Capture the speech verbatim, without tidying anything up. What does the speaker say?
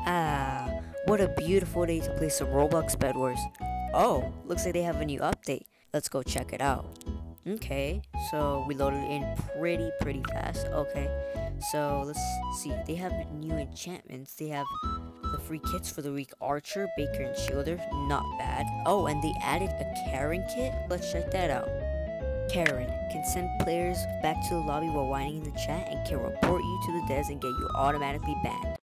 Ah, what a beautiful day to play some Roblox Bedwars. Oh, looks like they have a new update. Let's go check it out. Okay, so we loaded in pretty, pretty fast. Okay, so let's see. They have new enchantments. They have the free kits for the week: Archer, Baker, and Shielder. Not bad. Oh, and they added a Karen kit. Let's check that out. Karen can send players back to the lobby while whining in the chat and can report you to the devs and get you automatically banned.